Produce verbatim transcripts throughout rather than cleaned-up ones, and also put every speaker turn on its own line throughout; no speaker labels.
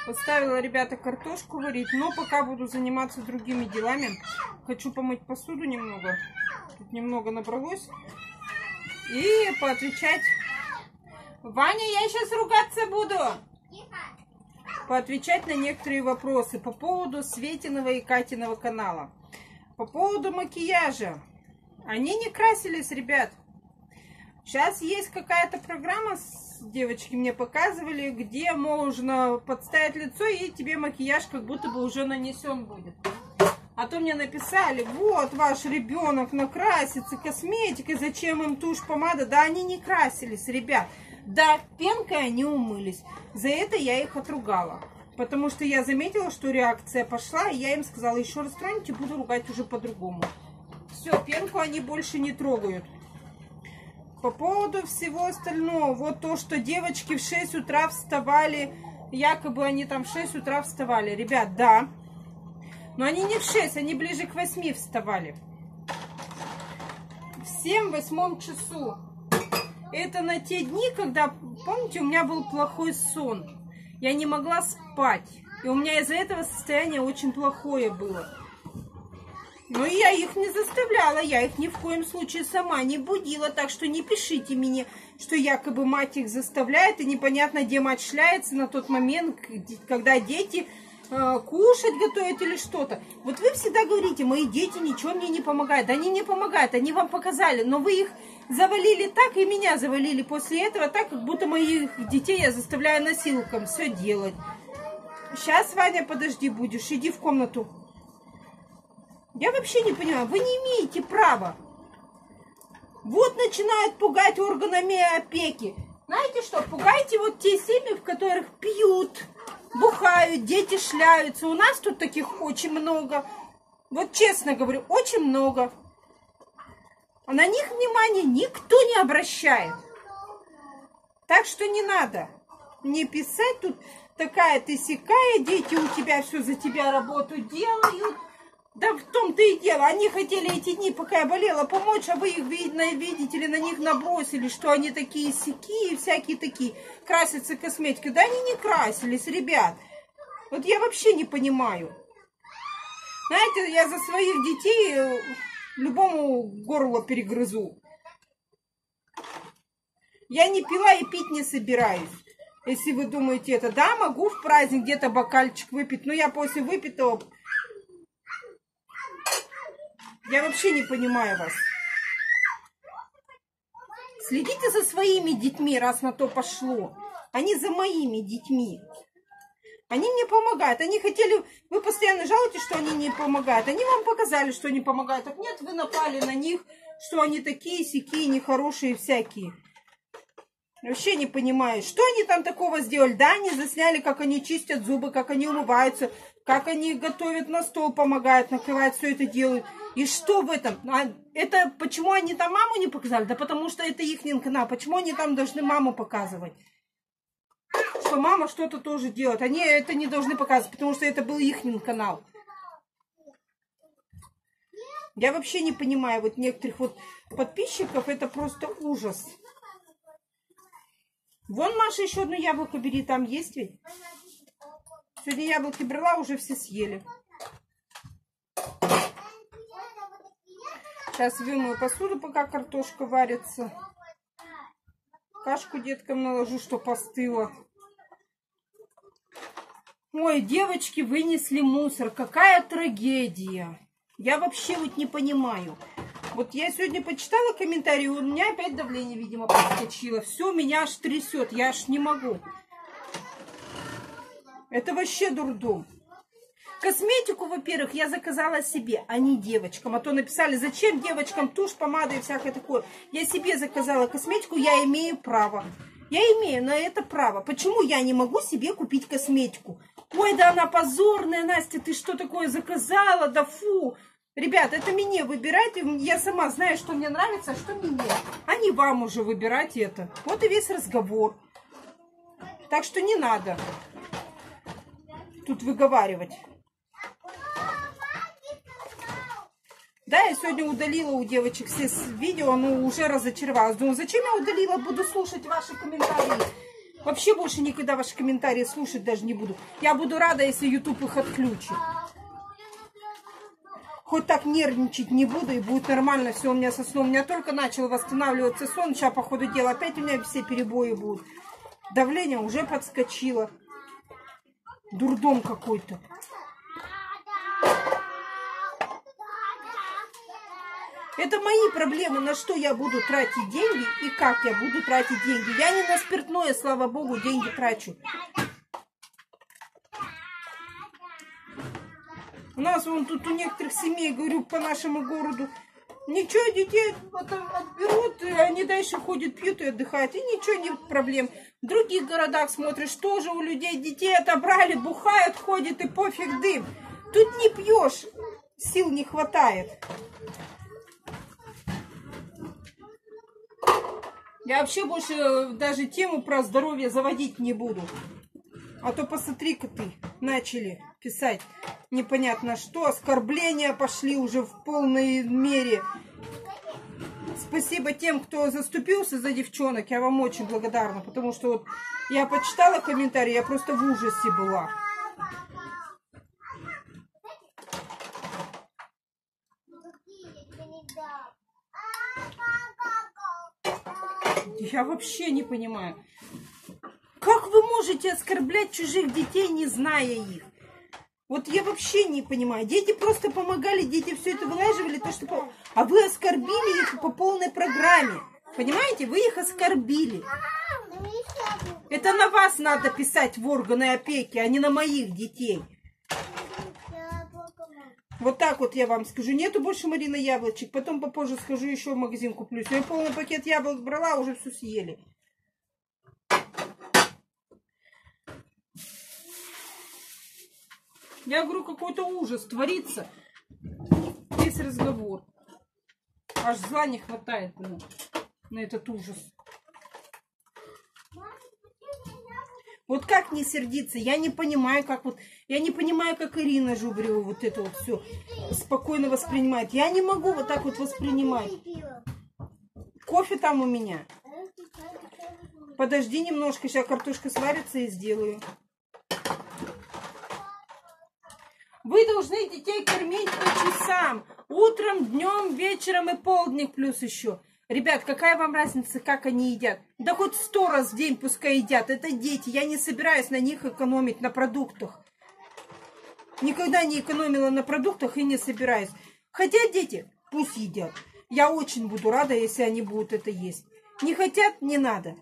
Поставила, ребята, картошку варить, но пока буду заниматься другими делами. Хочу помыть посуду немного. Тут немного набралось. И поотвечать. Ваня, я сейчас ругаться буду. Поотвечать на некоторые вопросы по поводу Светиного и Катиного канала. По поводу макияжа. Они не красились, ребят. Сейчас есть какая-то программа, девочки мне показывали, где можно подставить лицо, и тебе макияж как будто бы уже нанесен будет. А то мне написали, вот ваш ребенок накрасится косметикой, зачем им тушь, помада. Да они не красились, ребят. Да, пенкой они умылись. За это я их отругала. Потому что я заметила, что реакция пошла, и я им сказала, еще раз тронете, буду ругать уже по-другому. Все, пенку они больше не трогают. По поводу всего остального, вот то, что девочки в шесть утра вставали, якобы они там в шесть утра вставали. Ребят, да, но они не в шесть, они ближе к восьми вставали. В семь-восьмом часу. Это на те дни, когда, помните, у меня был плохой сон. Я не могла спать. И у меня из-за этого состояние очень плохое было. Но я их не заставляла, я их ни в коем случае сама не будила. Так что не пишите мне, что якобы мать их заставляет. И непонятно, где мать шляется на тот момент, когда дети э, кушать готовят или что-то. Вот вы всегда говорите, мои дети ничего мне не помогают. Они не помогают, они вам показали. Но вы их завалили так, и меня завалили после этого так, как будто моих детей я заставляю насилком все делать. Сейчас, Ваня, подожди будешь, иди в комнату. Я вообще не понимаю, вы не имеете права. Вот начинают пугать органами опеки. Знаете что, пугайте вот те семьи, в которых пьют, бухают, дети шляются. У нас тут таких очень много. Вот честно говорю, очень много. А на них внимания никто не обращает. Так что не надо мне писать тут, такая ты сякая, дети у тебя все за тебя работу делают. Да в том-то и дело, они хотели эти дни, пока я болела, помочь, а вы их, видно, видите ли, на них набросили, что они такие сякие, всякие такие, красятся косметикой. Да они не красились, ребят. Вот я вообще не понимаю. Знаете, я за своих детей любому горло перегрызу. Я не пила и пить не собираюсь. Если вы думаете это, да, могу в праздник где-то бокальчик выпить, но я после выпитого... Я вообще не понимаю вас. Следите за своими детьми, раз на то пошло. Они за моими детьми. Они мне помогают. Они хотели... Вы постоянно жалуетесь, что они не помогают. Они вам показали, что они помогают. Так нет, вы напали на них, что они такие, сякие, нехорошие всякие. Вообще не понимаю, что они там такого сделали. Да, они засняли, как они чистят зубы, как они умываются, как они готовят на стол, помогают, накрывают, все это делают. И что в этом? Это почему они там маму не показали? Да потому что это их канал. Почему они там должны маму показывать? Что мама что-то тоже делает. Они это не должны показывать, потому что это был их канал. Я вообще не понимаю вот некоторых вот подписчиков. Это просто ужас. Вон, Маша, еще одно яблоко бери. Там есть ведь? Сегодня яблоки брала, уже все съели. Сейчас вымою посуду, пока картошка варится. Кашку деткам наложу, что постыло. Ой, девочки вынесли мусор. Какая трагедия. Я вообще вот не понимаю. Вот я сегодня почитала комментарии, у меня опять давление, видимо, подскочило. Все, меня аж трясет, я аж не могу. Это вообще дурдом. Косметику, во-первых, я заказала себе, а не девочкам. А то написали, зачем девочкам тушь, помада и всякое такое. Я себе заказала косметику, я имею право. Я имею на это право. Почему я не могу себе купить косметику? Ой, да она позорная, Настя, ты что такое заказала? Да фу. Ребят, это мне выбирать. Я сама знаю, что мне нравится, а что мне. А не вам уже выбирать это. Вот и весь разговор. Так что не надо тут выговаривать. Да, я сегодня удалила у девочек все видео, но уже разочаровалась. Думаю, зачем я удалила? Буду слушать ваши комментарии. Вообще больше никогда ваши комментарии слушать даже не буду. Я буду рада, если YouTube их отключит. Хоть так нервничать не буду, и будет нормально все у меня со сном. У меня только начал восстанавливаться сон. Сейчас, по ходу дела, опять у меня все перебои будут. Давление уже подскочило. Дурдом какой-то. Это мои проблемы, на что я буду тратить деньги и как я буду тратить деньги. Я не на спиртное, слава богу, деньги трачу. У нас вон тут у некоторых семей, говорю, по нашему городу, ничего, детей отберут, и они дальше ходят, пьют и отдыхают, и ничего, нет проблем. В других городах смотришь, тоже у людей детей отобрали, бухают, ходят, и пофиг дым. Тут не пьешь, сил не хватает. Я вообще больше даже тему про здоровье заводить не буду. А то посмотри-ка ты, начали писать непонятно что, оскорбления пошли уже в полной мере. Спасибо тем, кто заступился за девчонок, я вам очень благодарна, потому что вот я почитала комментарии, я просто в ужасе была. Я вообще не понимаю. Как вы можете оскорблять чужих детей, не зная их? Вот я вообще не понимаю. Дети просто помогали, дети все это вылаживали, то, что... а вы оскорбили их по полной программе. Понимаете? Вы их оскорбили. Это на вас надо писать в органы опеки, а не на моих детей. Вот так вот я вам скажу. Нету больше, Марина, яблочек. Потом попозже схожу, еще в магазин куплю. Я полный пакет яблок брала, уже все съели. Я говорю, какой-то ужас творится. Весь разговор. Аж зла не хватает ну, на этот ужас. Вот как не сердиться? Я не понимаю, как вот... Я не понимаю, как Ирина Жубрева вот это вот все спокойно воспринимает. Я не могу вот так вот воспринимать. Кофе там у меня. Подожди немножко, сейчас картошка сварится и сделаю. Вы должны детей кормить по часам. Утром, днем, вечером и полдник плюс еще. Ребят, какая вам разница, как они едят? Да хоть сто раз в день пускай едят. Это дети. Я не собираюсь на них экономить, на продуктах. Никогда не экономила на продуктах и не собираюсь. Хотят дети? Пусть едят. Я очень буду рада, если они будут это есть. Не хотят? Не надо.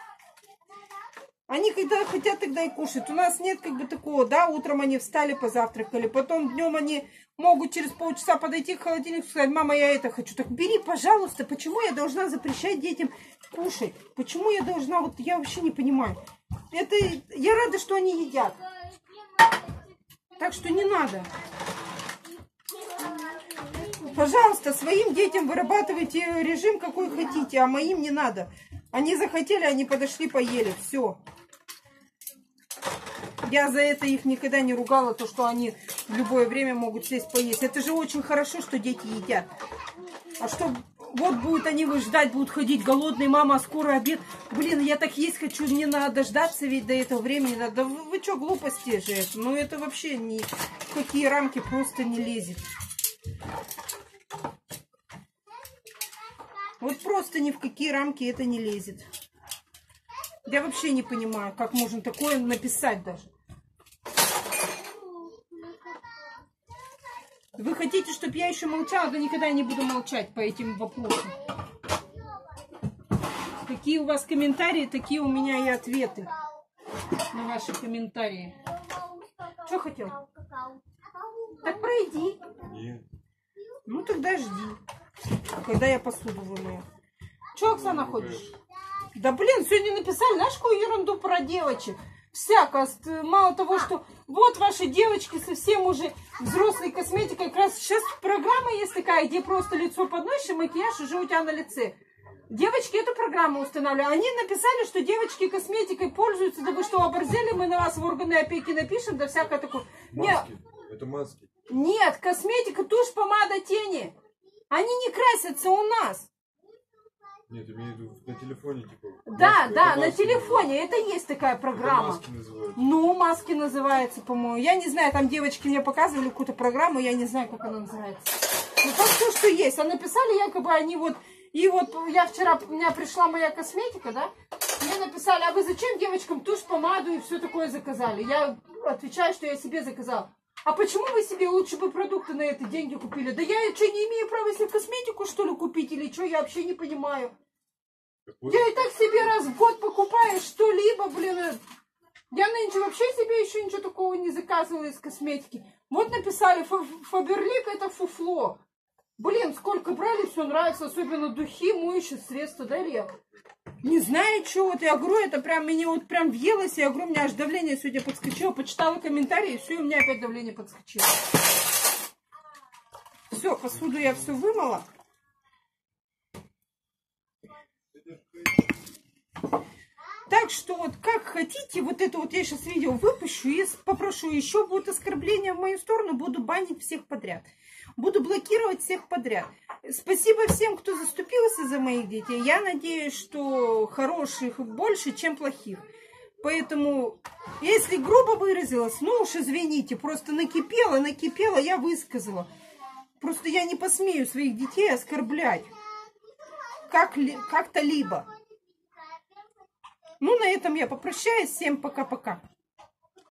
Они когда хотят, тогда и кушают. У нас нет как бы такого, да, утром они встали, позавтракали, потом днем они могут через полчаса подойти к холодильнику и сказать, мама, я это хочу. Так бери, пожалуйста, почему я должна запрещать детям кушать? Почему я должна, вот я вообще не понимаю. Это, я рада, что они едят. Так что не надо. Пожалуйста, своим детям вырабатывайте режим, какой хотите, а моим не надо. Они захотели, они подошли, поели, все. Я за это их никогда не ругала, то, что они в любое время могут сесть поесть. Это же очень хорошо, что дети едят. А что вот будут они вы ждать, будут ходить голодные, мама, скоро обед. Блин, я так есть хочу, мне надо дождаться ведь до этого времени. Да вы, вы что, глупости же это? Ну это вообще ни в какие рамки просто не лезет. Вот просто ни в какие рамки это не лезет. Я вообще не понимаю, как можно такое написать даже. Вы хотите, чтобы я еще молчала? Да никогда не буду молчать по этим вопросам. Какие у вас комментарии, такие у меня и ответы на ваши комментарии. Что хотел? Так пройди. Нет. Ну тогда жди, когда я посуду вымою. Че, Оксана, ходишь? Да блин, сегодня написали, знаешь, какую ерунду про девочек. Всяко, мало того, что вот ваши девочки совсем уже взрослой косметикой. Как раз сейчас программа есть такая, где просто лицо подносишь, и макияж уже у тебя на лице. Девочки эту программу устанавливали. Они написали, что девочки косметикой пользуются. Да вы что, оборзели? Мы на вас в органы опеки напишем, да всякое такое.
Маски. Это маски.
Нет, косметика, тушь, помада, тени. Они не красятся у нас.
Нет, имею в виду на телефоне, типа.
Да,
маски,
да,
это
на
маски
телефоне.
называют.
Это есть такая программа.
Это маски называют.
Ну, маски называется, по-моему. Я не знаю, там девочки мне показывали какую-то программу, я не знаю, как она называется. Ну, там все, что есть. А написали якобы они вот... И вот я вчера, у меня пришла моя косметика, да? Мне написали, а вы зачем девочкам тушь, помаду и все такое заказали? Я отвечаю, что я себе заказала. А почему вы себе лучше бы продукты на это деньги купили? Да я что, не имею права себе косметику, что ли, купить? Или что, я вообще не понимаю.
Какой?
Я и так себе раз в год покупаю что-либо, блин. Я нынче вообще себе еще ничего такого не заказывала из косметики. Вот написали, Фаберлик это фуфло. Блин, сколько брали, все нравится, особенно духи, моющие средства, да, Илья? Не знаю, что, вот я говорю, это прям, меня вот прям въелось, я говорю, у меня аж давление сегодня подскочило, почитала комментарии, и все, у меня опять давление подскочило. Все, посуду я все вымыла. Так что вот как хотите, вот это вот я сейчас видео выпущу и попрошу, еще будут оскорбления в мою сторону, буду банить всех подряд. Буду блокировать всех подряд. Спасибо всем, кто заступился за моих детей. Я надеюсь, что хороших больше, чем плохих. Поэтому, если грубо выразилась, ну уж извините, просто накипело, накипело, я высказала. Просто я не посмею своих детей оскорблять. Как, как-то либо. Ну, на этом я попрощаюсь. Всем пока-пока.